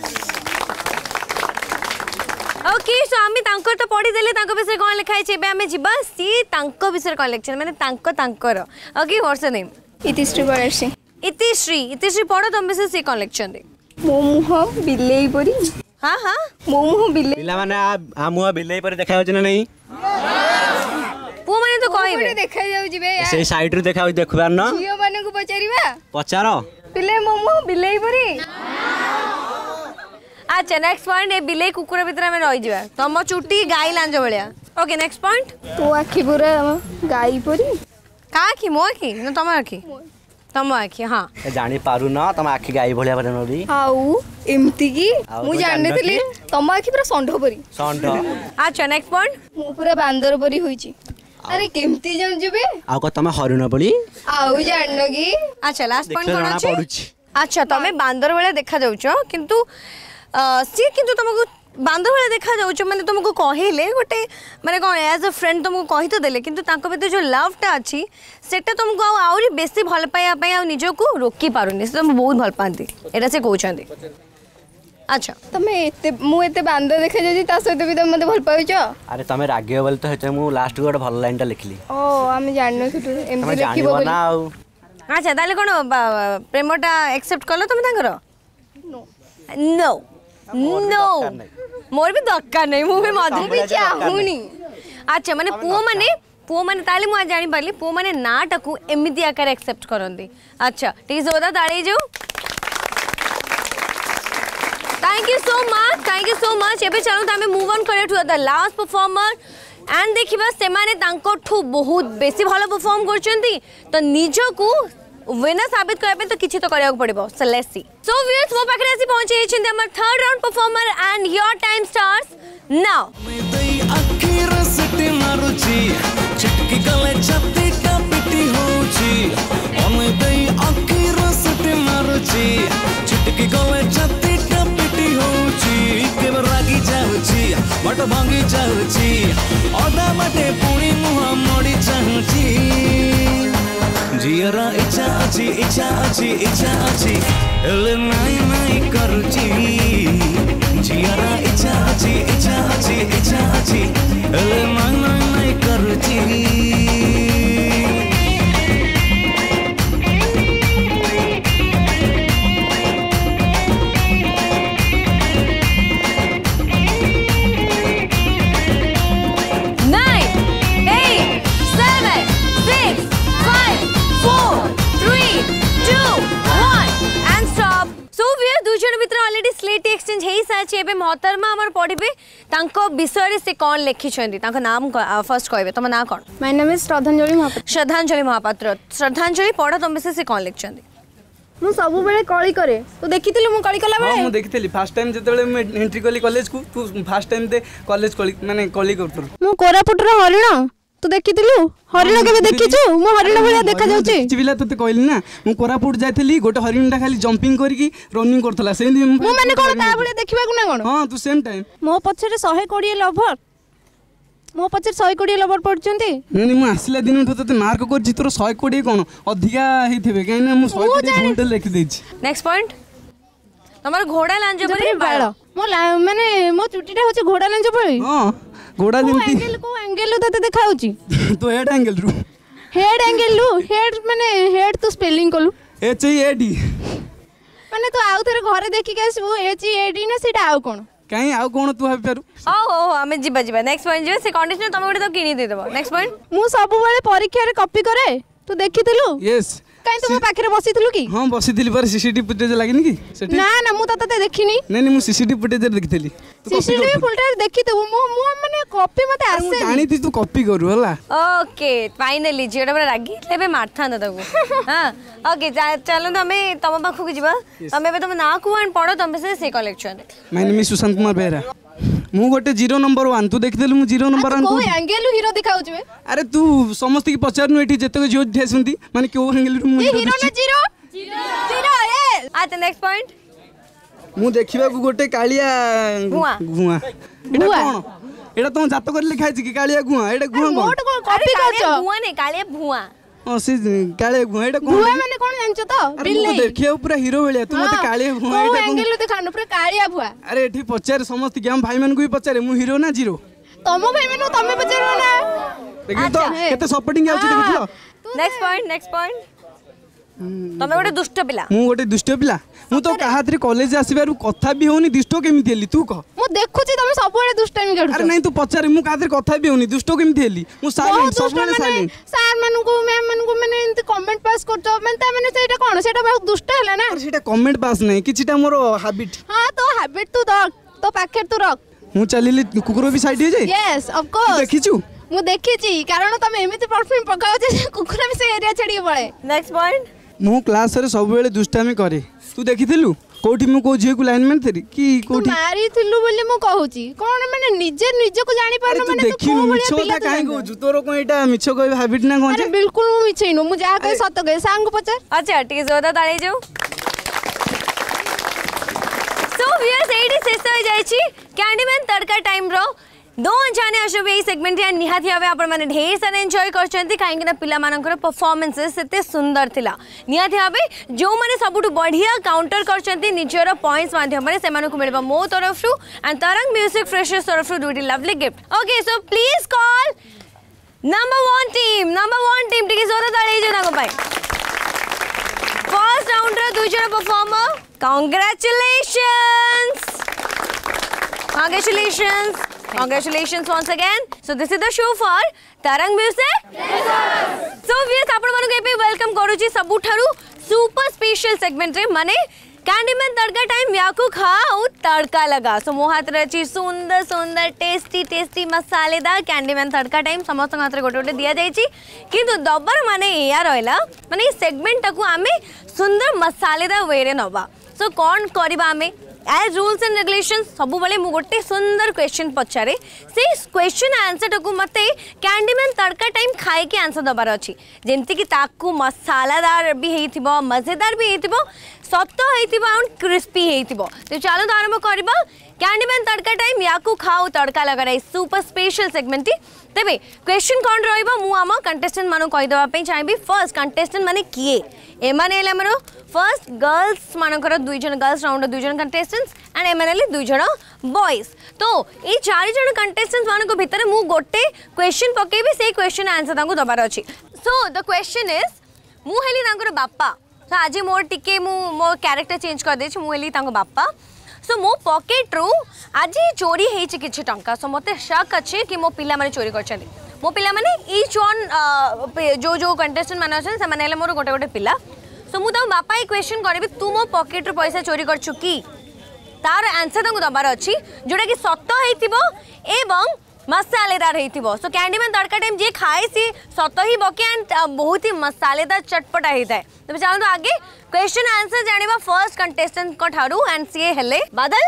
ओके सो आमी तांको तो पढ़ी देले तांको विषय कोन लिखाइ छै बे आमे जिबा सी तांको विषय कलेक्शन माने तांको तांकर okay what's the name Itishree पड़सी इतिश्री पढ़ो तुम विषय सी कलेक्शन दे मो मुह बिलेई परी हां हां मो मुह बिलेई पिला माने आ मुह बिलेई पर देखा होछ ना नहीं पु माने तो कहबे देखा जाउ जी बे से साइड रे देखा होछ देखबार न जियो माने को पचारीबा पचारो पिले मो मुह बिलेई परी अच्छा नेक्स्ट पॉइंट ए बिले कुकुर भीतर में रही जावा तम चुटी गाई लांज भलिया ओके नेक्स्ट पॉइंट तो आखी पूरा गाई परी का आखी मो आखी न तम आखी तम आखी हां जानी पारु न तम आखी गाई भलिया पर नदी आउ एमती की मु जानने थिली तम आखी पूरा संढ परी संढ अच्छा नेक्स्ट पॉइंट मु पूरा बांदर परी होई छी अरे केमती जान जुबे आ को तम हरिण पड़ी आउ जाननो की अच्छा लास्ट पॉइंट कोन देखना अछि पड़ुछि अच्छा तमे बांदर वाला देखा जाउछो किंतु सी किंतु तुमको बांदर वाला देखा जाउछो माने तुमको कहिले गोटे माने कोन एज अ फ्रेंड तुमको कहि तो देले किंतु तांको भीतर जो लव टा अछि सेटा तुमको आउरी बेसी भल पाया पय आ निजो को रोकी पारुनी से तुम बहुत भल पांती एटा से कहउछंती अच्छा तमे एते मु एते बांदर देखा जाउछि ता सहित भी तुम मते भल पाउछो अरे तमे रागियो बोल तो हेते मु लास्ट गोटे भल लाइन टा लिखली ओ हम जाननो छुटू एमती लिखिबो बोली ना आउ अच्छा ताले कोन प्रेमटा एक्सेप्ट करलो तुम तांगर नो नो नो मोर भी दरकार नहीं मु भी मधु भी चाहुनी अच्छा माने पुओ माने ताले मु जानि पारली पुओ माने नाटा को एमिति आकार एक्सेप्ट करंदी अच्छा ठीक से बता ताली जो थैंक यू सो मच एबे चलो तामे मूव ऑन करे to the last performer and देखिबा से माने तांको ठू बहुत बेसी भलो परफॉर्म करचंती तो निजो को विनर साबित करबे तो किछि तो करिया पड़िबो so let's see so viewers वो पाखरे आसी पहुंचे छिंदे हमर third round performer and your time starts now चिटकी गले छत्ती का पिटी होची ओने दई आखी रसटे मारुची चिटकी गले छत्ती का पिटी होची केव रागी जाउची बट भांगी जाउची ओदा बटे पुणी मुहा मोड़ी चाहुची जियरा इच्छा अछि एले नाई करूची जियरा इच्छा अछि एले नाई करूची स्लेट एक्सचेंज हेई साचे एबे मोहतरमा हमर पढिबे तांको विषय रे से कोन लेखि छंदी तांको नाम फर्स्ट कहबे तम ना कोन माय नेम इज श्रद्धांजलि महापात्र श्रद्धांजलि पढ तुम विषय से कोन लेख छंदी मु सब बेले कळी करे तू देखितिलु मु कळी कला बेले मु देखितली फर्स्ट टाइम जेतेले मैं एंट्री कली कॉलेज को तू फर्स्ट टाइम ते कॉलेज कली माने कली करतु मु कोरापुट रो हरिण तू देखितिलु हरिण केबे देखिछु मु हरिण भलिया देखा जाउची चिबिला तते कहली ना मु कोरापुट जाइतली गोटे हरिणटा खाली जंपिंग करके रनिंग करथला सेंदी मु माने कोन ता भलिया देखिबा को ना कोन हां तू सेम टाइम मो पछरे 120 लवर मो पछरे 120 लवर पड़चंती नहीं मु आसला दिन तो तते मार्क कर जितरो 120 कोन अधिका हेथिबे काई ना मु 120 घंटे लिख देछि नेक्स्ट पॉइंट तमर घोड़ा लांजो परी बाळ मो माने मो चुटीटा होचे घोड़ा लांजो परी हां घोड़ा जेंती एंगल एंगल लो तते देखाउची तो हेड एंगल रू हेड माने हेड तू स्पेलिंग कलु एच ई ए डी माने तू आउ थरे घरे देखि के आसबो एच ई ए डी ना सेटा आउ कोन कहीं आउ कोन तू भाबी पारू ओ हमें जिबा नेक्स्ट पॉइंट जे से कंडीशन तुम गोटे तो किनी दे देबो नेक्स्ट पॉइंट मु सब बेले परीक्षा रे कॉपी करे तू देखिथिलु यस काई तू मो पाखरे बसिथिलु की हां बसिथिली पर सीसीटीवी फुटेज लागिनी की सेठी ना ना मु तते देखिनी नहीं मु सीसीटीवी फुटेज देखिथिली सीसीटीवी फुटेज देखिथिबु मु माने कॉपी मते आसे जानी थी तू कॉपी करू हला ओके फाइनली जेडा बरा रागी लेबे मारथा न तको हां ओके चलो हमें तम पाखु की जिबा तमे तुम ना कुआन पढ़ो तुम से collection my name is Sushant Kumar Behera मु गोटे 0 नंबर 1 तू देखिदेलु मु 0 नंबर 1 को एंगल हीरो दिखाउछ बे अरे तू समस्त की पचारनु एठी जते जियो ठेसुंती माने को एंगल मु हीरो ना जीरो ए अच्छा नेक्स्ट पॉइंट मु देखिबा को गोटे कालिया गुआ एटा कोन एटा तुम जात कर लिखा छी कि कालिया गुआ एटा गुआ कोन मोट को कॉपी करछ गुआ ने कालिया भुआ से कालिया गुआ एटा कोन गुआ माने कोन जानछ तो बिल्ली देखियो पूरा हीरो बेलिया तू मते कालिया गुआ एटा कोन एंगल दिखानु पूरा कालिया भुआ अरे एठी पचार समस्त के हम भाई मन को भी पचारे मु हीरो ना जीरो तमो भाई माने तमे पचारो ना देखि तो केते सपोर्टिंग आउछ देखिलो नेक्स्ट पॉइंट तमे गोटे दुष्ट पिला मु गोटे दुष्ट पिला मु तो काहात्री कॉलेज आसीबार कथा भी होनी दुष्ट केमिति हेली तू कह मु देखुची तमे सब बळे दुष्टामी काढू अरे नहीं तू पचारे मु काहात्री कथा भी होनी दुष्ट केमिति हेली मु साइलेंट सब बळे साइलेंट सर मानु को मैम मानु को माने इंत कमेंट पास करतो माने ता माने सेटा कोन सेटा बहुत दुष्ट हैला ना अरे सेटा कमेंट पास नहीं किछिटा मोर हैबिट हां तो हैबिट तू रख तो पैकेट तू रख मु चलिली कुकुर भी साइड हो जाई यस ऑफ कोर्स देखिछु मु देखिची कारण तमे एमिति परफ्यूम पकाओ जे कुकुर भी से एरिया छडी पळे नेक्स्ट पॉइंट मु क्लास रे सब बेले दुष्टामी करे तू देखिथिलु कोठी मु को झिए को लाइन में थरी की कोठी मारी थिलु बोली मु कहूची कोन माने निजे को जानि पारनो माने तू देखिनु मिछोटा काहे कहू तोर को एटा मिछो कहबे हैबिट ना कोन अरे बिल्कुल मु मिछैनो मु जा कहे सत कहे सांग पचार अच्छा ठीक है जोदा ताळी जाऊ सो व्यूअर्स एडी शेष हो जाईची कैंडीमैन तड़का टाइम रो दो जाने आसबे ए सेगमेंट या निहाती भाबे आपण माने ढेर सारे एन्जॉय करछंती काहेकि ना पिला मानकर परफॉर्मेंसेस सेते सुंदर थिला निहाती भाबे जो माने सबुटु बढ़िया काउंटर करछंती निजर पॉइंट्स माध्यम रे सेमानु को मिलबा मो तरफ रु एंड तरंग म्यूजिक फ्रेशर्स तरफ रु दुटी lovely gift okay so please call number 1 team टिके जोरा ताळी जे नाको पाई फर्स्ट राउंड रे दुई जण performer Congratulations once again. So this is the show for Tarang Music. Yes, sir. So viewers, आपण मानु के पे वेलकम करू छी सबु थारु सुपर स्पेशल सेगमेंट रे माने कैंडीमैन तड़का टाइम याकू खाओ तड़का लगा सो मो हाथ रे छी सुंदर टेस्टी मसालेदार कैंडीमैन तड़का टाइम समस्त हाथ रे गोटे गोटे दिया जाई छी किंतु दबर माने या रहला माने सेगमेंट टाकू आमे सुंदर मसालेदार वे रे नबा सो कौन करबा आमे एज रूल्स एंड रेगुलेशंस सबु बले मु गोटे सुंदर क्वेश्चन पचारे से क्वेश्चन आंसर टाकू मते कैंडीमैन तड़का टाइम खाए के आंसर दबार अछि जेमति कि ताकू मसालादार भी हेथिबो मजेदार भी हेथिबो सत्त हेथिबो और क्रिस्पी हेथिबो तो चलो तो आरंभ करबा कैंडीमैन तड़का टाइम याकू खाओ तड़का लगा रे सुपर स्पेशल सेगमेंट तेबे क्वेश्चन कोन रहइबो मु आम कंटेस्टेंट मानु कहि देबा पे चाहबी फर्स्ट कंटेस्टेंट माने किए एमाने एले हमरो फर्स्ट गर्ल्स मानकर दुई जन गर्ल्स राउंड दुई जन कंटेस्टेंट्स एंड एमएनएल दुई जन बॉयज तो ये चार जन कंटेस्टेंट्स मान को भितर मु गोटे क्वेश्चन पकेबी से क्वेश्चन आंसर तांको दबार अछि सो द क्वेश्चन इज मु हेली तांकर बापा तो आज मोर टिके मु मो कैरेक्टर चेंज कर दे मु हेली तांको बापा सो मो पॉकेट रू आज चोरी हेछि किछि टंका सो मते शक अछि कि मो पिला माने चोरी करछथि मो पिला माने ईच वन जो कंटेस्टेंट माने अछन से माने मोर गोटे गोटे पिला सो मु ताऊ बापा ये क्वेश्चन करबी तू मो पॉकेट रू पैसा चोरी करछु की तार आंसर तांको दबार अछि जोडा कि सत्त हेतिबो एवं मसालेदार हेतिबो सो कैंडीमैन तड़का टाइम जे खाए सी सत्त ही बके एंड बहुत ही मसालेदार चटपटा हेताय तो चलो आगे क्वेश्चन आंसर जानिबा फर्स्ट कंटेस्टेंट को ठारू एंड सी हेले बादल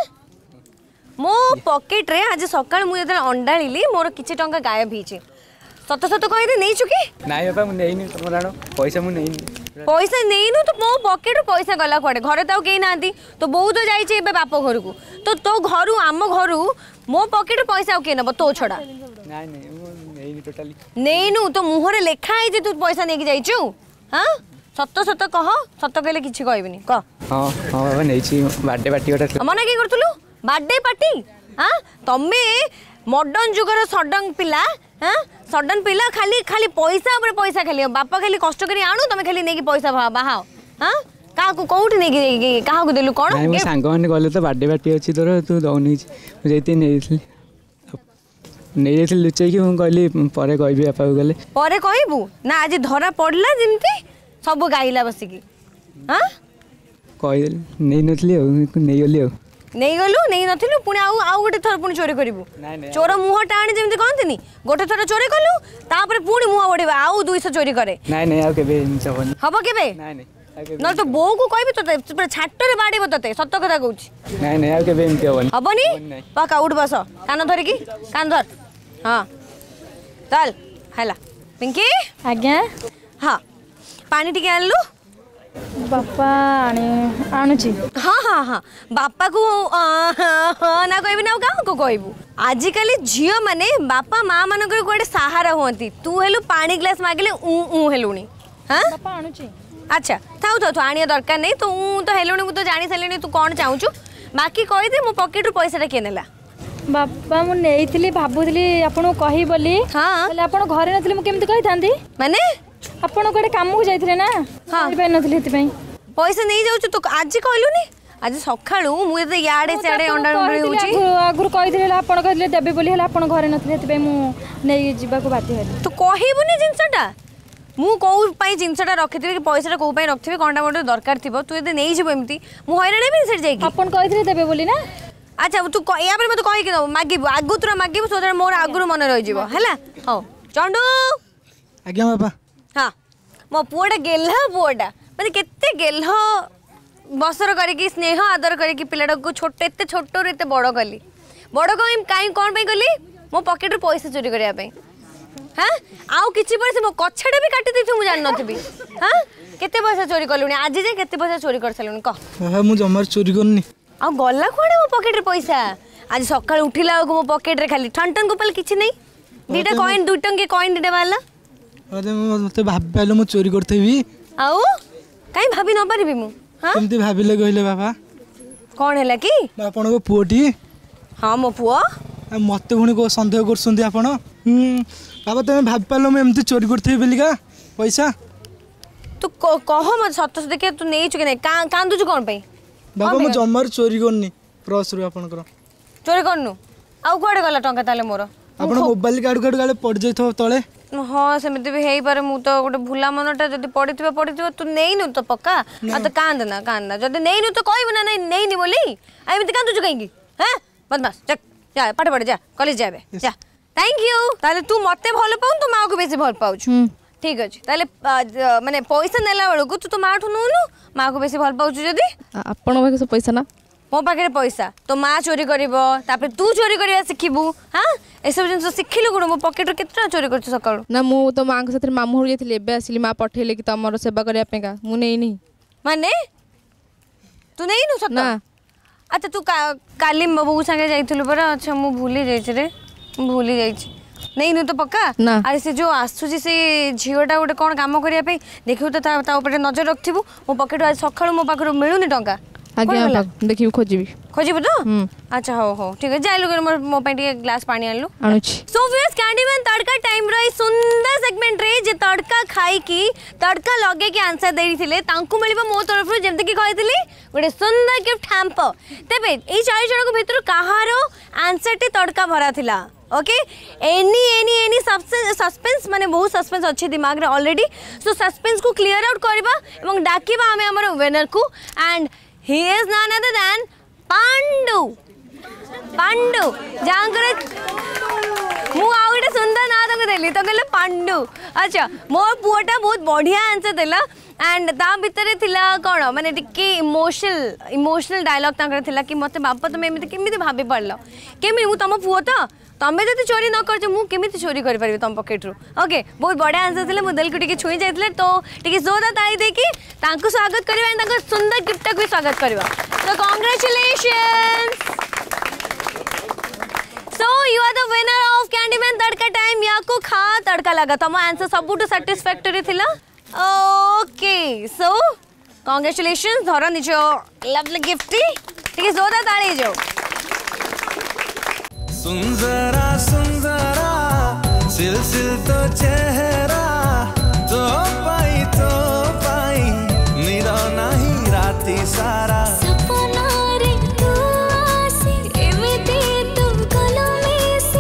मो पॉकेट रे आज सकाळ मु जते अंडा लिली मोर किछि टंका गायब हिची सत सत कहि दे नै चुकी नाइ बाबा मु नेइनी तमरानो पैसा मु नेइनी पैसा नेइनु तो मो पॉकेट पैसा गला कोडे घरे ताऊ केही नांती तो बहुत तो जाई छे बे बाप घर को तो घरु आम घरु मो पॉकेट पैसा के नब तो छडा नाइ नाइ मु नेइनी टोटली नेइनु तो मुहरे लेखा है जे तू पैसा नेकी जाईचू हां सत सत कह सत कहले किछि कहबिनी क हां हां बाबा नेइची बर्थडे पार्टी ओटा मना के करथुलु बर्थडे पार्टी हां तमे मॉडर्न जुगर सडंग पिला हाँ सडन पिला खाली खाली पैसा ऊपर पैसा खाली बापा खाली कष्ट करी आणु तुम खाली नहीं पैसा बाहाओ हाँ क्या कौटी नहीं क्या देलु कौन मो सांग मैंने गले तो बर्थडे पार्टी अच्छी तोर तू दौनी मुझे नहीं नहीं लुचेकी मुझे कहली पर कहबी बापा को गले पर कहबू ना आज धरा पड़ला जमती सब गाइला बसिकी हाँ कहदेली नहीं नथली नहीं गली नहीं गलु नहीं नथिलु पुणी आउ गोटे थर पुणी चोरी करिवु चोर मुह टाणी जेमती कहंतिनी गोटे थर चोरी कलु तापर पुणी मुह बढ़िबा आउ 200 चोरी करे नहीं नहीं आ केबे हबनी हबो केबे नहीं नहीं न तो बो को कहबी तते छाटरे बाडीबो तते सत्य कथा कहूची नहीं नहीं आ केबे एमती हबनी हबनी पक्का उठ बस कान धरि की कान धर हां चल हैला पिंकी आज्ञा हां पानी टिके आनलु बापा आणुची हाँ हाँ हाँ बापा को ना कहबी ना क्या को कहबू आजिकल झील माने बापा माँ मान गोटे सहारा हुंती तू हेलु पानी ग्लास मागिले ऊ हेलुनी हाँ बापा आणुची अच्छा थाउ थाउ आनिया दरकार नहीं तो तो हेलुनी मु तो जानी सारे तू कौन चाहूचु बाकी कही दे मो पॉकेट रू पैसा किए नेला बापा मु नेइथिली भाबुथिली आपन कहि बोली हाँ बोले आपन घरे नथिली मु केमति कहि थांदी माने आपन कोडे काम को जाइथिले ना हाँ पे नथिली हेति पई पैसा नहीं जाउछु तो आज कहलुनी आज सखाळू मु एते याडे सेडे अंडा अंडा होउची आगुर कहिथिले आपन कहिथिले देबे बोली हला आपन घरे नथिले हेति पई मु नेइ जिबा को बाध्य हेली तो कहबुनी जिंसटा मु को पई जिंसटा रखिथिबे कि पैसा को पई रखथिबे कोंडा मोटे दरकार थिबो तू एते नहीं जिबो एमती मु हैराने भी सेट जाई कि आपन कहिथिले देबे बोली ना अच्छा तू या पर मते कहि कि मागिबो आगुतरा मागिबो सोदर मोर आगुर मन रहि जिवो हला हो चंडू आज्ञा बाबा हाँ मो पुआटा गेल्हा पुआटा मतलब केते गेल्ह बसर करके स्नेह आदर करके पिलाटा को छोट एते छोट एते बड़ कली बड़ कहीं कौन पे गली मो पॉकेट रू पैसा चोरी करया पे हाँ आउ किछि पर से मो कछड़ा भी काटी देथि मु जान नथिबी हाँ केते पैसा चोरी कलुनी आज जे केते पैसा चोरी कर सलुनी कह बाबा मु जमार चोरी करनी आ गला कोडे मो पॉकेट रे पैसा आज सकाळ उठिला को मो पॉकेट रे खाली ठन गोपाल किछि नहीं दीटा कॉइन 2 टंके कॉइन दीटा वाला अरे मते भाबी पाइलो मु चोरी करथेबी आउ काई भाभी न पारिबी मु हां केमती भाबिले कहले बाबा कौन हैला कि आपण को पुओटी हाँ मो पुओ मते पुणी को संदेह करसुंदी आपण बाबा तमे भाबी पाइलो मु एमती चोरी करथेबी बेलिका पैसा तू कह मत सत से देखे तू नहीं चुके नहीं कांदुछु कौन पे बाबा मु जमार चोरी करनी प्रस रु आपण कर चोरी करनु आउ कुआडे गला टंका ताले मोर आपण मोबाइल काडू काडू गाले पड़ जाइथो तळे हाँ सेमती भी हेई पारे मु तो गोटे भूला मनटा जदी पड़िथिबा तू नहीं नु तो पक्का आ तो कांदना जदी नहीं नु तो कहबो ना नहीं नी बोली आ एमती कांदुछु कहीं हां बदमाश जा पाठ पढ़ जा कॉलेज जाबे जा थैंक यू ताले तू मते भल पाउ तू माँ को बेसी भल पाउछु ठीक अछि ताले माने पैसा नेला बेलू तू तो माँ ठू नुनु माँ को बेसी भल पाउछु जदी आपण पाखे सब पैसा ना मो पाखे पैसा तो माँ चोरी करिवो तापर तू चोरी करिया सिखिबू हां ए सब जिन सिखिलु गुण मो पॉकेट रो केतना चोरी करछु सकाळू ना मु तो माँ के साथ मामू हो जाइथिले एबे आसिली माँ पठेले कि तमरो सेवा करिया पे का मु नहीं माने तू नहीं नु सत ना अच्छा तू काली बाबू संगे जाइथिलु पर अच्छा मु भूली जाइछि रे भूली जाइछि नहीं नु तो पक्का ना अरे से जो आसुची से झियोटा गोटे कोन काम करिया पे देखियो तो ता ऊपर नजर रखथिबू मो पॉकेट आज सकाळू मो पाखरो मिलुनी टंका आज्ञा देखिबी खोजिबी तो अच्छा हो ठीक है जाइलु मो पे ग्लास पानी आनलु आणुछि सो व्यूअर्स कैंडीमैन तड़का टाइम रो सुंदर सेगमेंट रे जे तड़का खाई की तड़का लगे के आंसर देई थिले तांकु मिलिबो मो तरफ रो जेमते की कहितली गोटे सुंदर गिफ्ट हैम्पर तबे एई 40 जन को भीतर कहारो आंसर टे तड़का भरा थिला ओके एनी सस्पेंस माने बहुत सस्पेंस अच्छे दिमाग रे ऑलरेडी सो सस्पेंस को क्लियर आउट करबा एवं डाकिबा हमें हमर विनर को and he is none other than Pandu जांकर मु आ गोटे सुंदर ना तक देली तो कहले पांडु अच्छा मोर पुआटा बहुत बढ़िया आंसर देला एंड ता भितर थिला कोन माने टिके इमोशनल डायलॉग तांकर थिला कि मते बापा तुम एमिति केमिति भाबी पड़लो केमि मु तम पुओ तो तमे जति चोरी न करछ मु केमिति चोरी करि परबी तम पॉकेट रू ओके बहुत बढ़िया आंसर थिले मु दिल को टिके छुई जाइतले तो टिके जोरदार ताली देकी तांको स्वागत करबा एंड तांको सुंदर गिफ्ट को स्वागत करबा तो congratulations so you are the winner of Candyman tadka time याको खा तड़का लगा तम आंसर सबुटू सैटिस्फैक्टरी थिला ओके सो कांग्रेचुलेशंस धर निज लवली गिफ्ट टिके जोरदार ताली जाओ सुंदरा सुंदरा सिल सिल तो चेहरा तो पाई निरा नहीं राती सारा सपना रे तू आसी एमिति तू गलो मिसी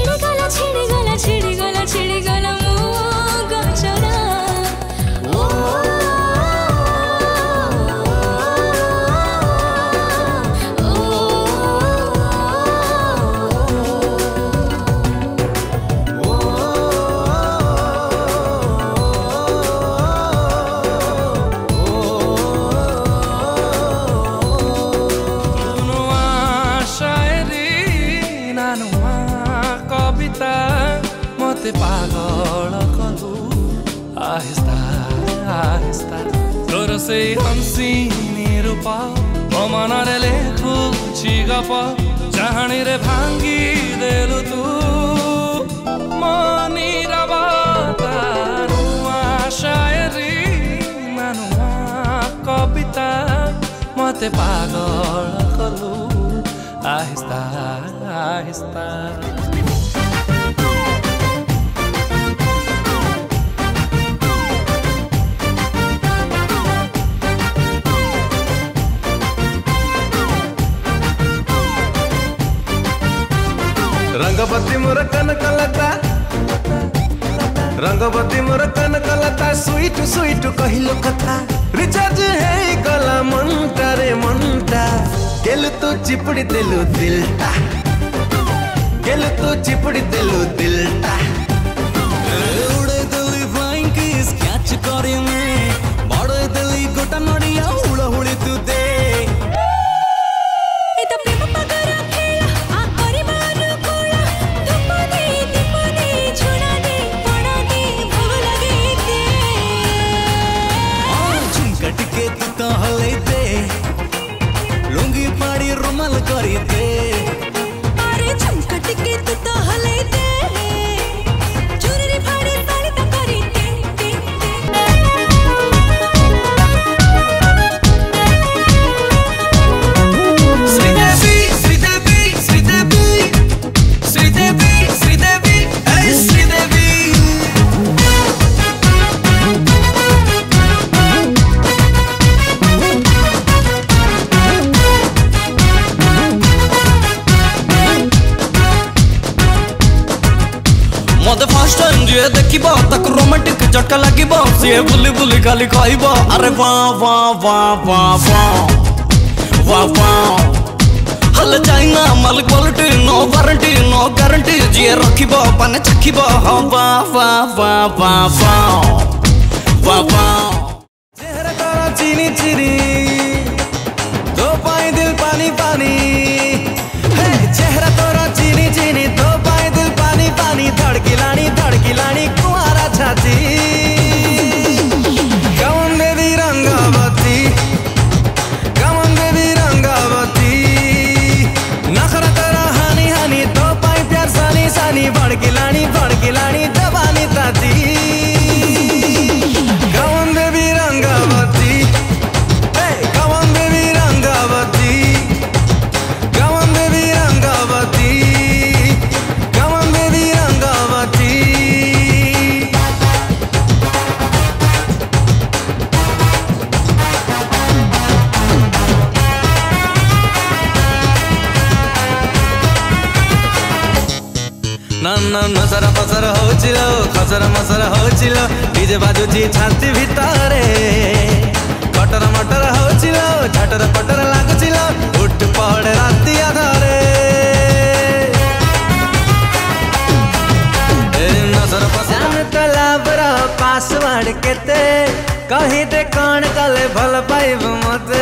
छिड़ी गला मो गचरा पागल कलु आहिस्ता आहिस्ता तोर से हंसिनी रूप मनरे लेखुछि गप चाहणी रे भांगी देलु तू मनीरा बाता नुआ शायरी नुआ कविता मते पागल कलु आहिस्ता आहिस्ता रंगवती मोर कनकलता रंगवती मोर कनकलता स्वीट स्वीट कहिलो कथा रिचार्ज है गला मनटा रे मनटा गेलु तू चिपड़ी देलु दिलटा गेलु तू चिपड़ी देलु दिलटा उड़े देली फ्लाइंग किस कैच करी में बड़े देली गोटा नड़िया उड़ा उड़ी तू दे लुंगी पाड़ी रुमाल करी दे अरे झुमका टिके तू तो हले दे चुनरी फाड़ी साड़ी तो करी दे श्रीदेवी श्रीदेवी श्रीदेवी श्रीदेवी श्रीदेवी ऐ श्रीदेवी मत फर्स्ट टाइम जे देखिबो तक रोमांटिक झटका लागिबो से बुली बुली खाली कहइबो अरे वाह वाह वाह वाह वाह वाह वाह हल चाइना माल क्वालिटी नो गारंटी जे रखिबो पाने चखिबो वाह वाह वाह वाह वाह वाह वाह चेहरा तारा चीनी चीनी दो पाई दिल पानी पानी हे चेहरा तारा चीनी चीनी दो पाई दिल पानी पानी धड़की लानी कुआरा छाती कमन देवी रंगावती नखरा तेरा हानी हानी दो पाई प्यार सानी सानी भड़की लानी दबानी ताती कमन देवी रंगावती कमन देवी रंगावती कमन देवी रंगावती कमन देवी रंगावती नसरा फसर होचिलो खसर मसर होचिलो डीजे बाजुची छाती भितरे कटर मटर होचिलो झटर पटर लागुचिलो उठ पड़े राती आधारे नसर फसर तलाबर पासवर्ड केते कही दे कौन कले भल पाइब मते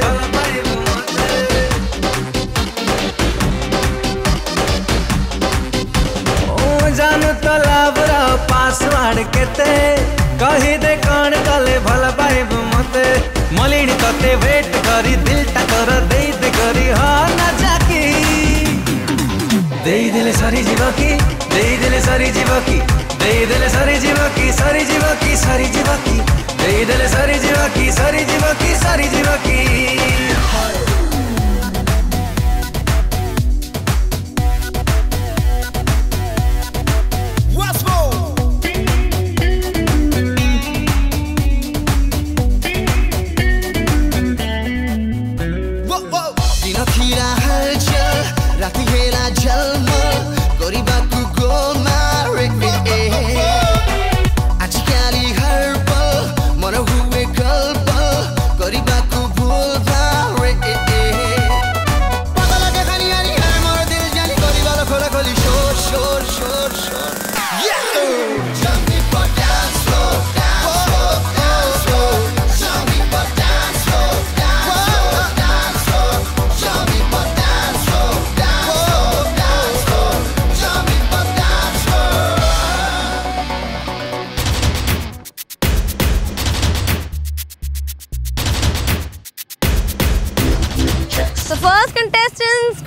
जानू तो लाभरा पासवर्ड केते कही दे कौन कले भल पाइब मते मलिनी तते वेट करी दिलटा कर दे करी हाँ ना जाकी दे दिले सारी जीवकी दे दिले सारी जीवकी दे दिले सारी जीवकी सारी जीवकी सारी जीवकी दे दिले सारी जीवकी सारी जीवकी सारी जीवकी What's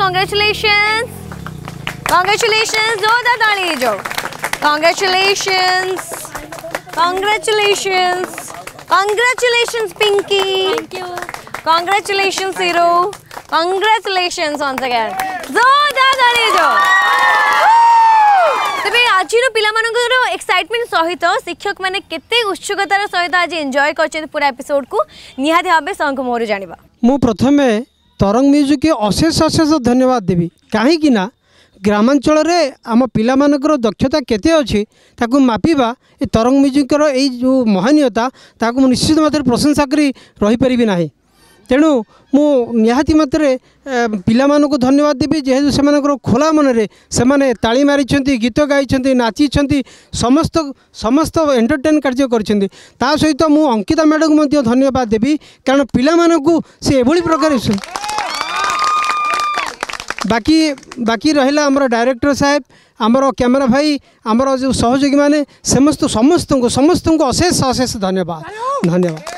Congratulations. Congratulations. जोरदार ताली दीजो. Congratulations. Congratulations. Congratulations Pinky. Thank you. Congratulations Hiro. Congratulations once again. जोरदार ताली दीजो. तबे आज पिला एक्साइटमेंट सहित शिक्षक मैंने केते उत्सुकतार सहित आज एंजॉय कर पूरा एपिसोड को निहाती भाव संग मोर जानिबा मु प्रथमे तरंग म्यूजिक के अशेष अशेष धन्यवाद देवी कहीं ना ग्रामांचल रे आम पिला मानकर दक्षता केते अछि ताकू मापिबा ए तरंग म्यूजिक रो जो महानीयता ताकू निश्चित मात्रा प्रशंसा करी रही परिबी नाही तेणु मु निहाती मात्रे पिला मानक धन्यवाद देवी जेहेतु से खोला मन रे से ताली मारी गीत गाई नाची समस्त समस्त एंटरटेन कार्य कर सहित मु अंकिता मैडम को धन्यवाद देवी कारण पिला मानक से एभली प्रकार बाकी बाकी रहा आमर डायरेक्टर साहेब आमर कैमरा भाई आमर जो सहयोगी माने समस्त समस्त को अशेष अशेष धन्यवाद धन्यवाद।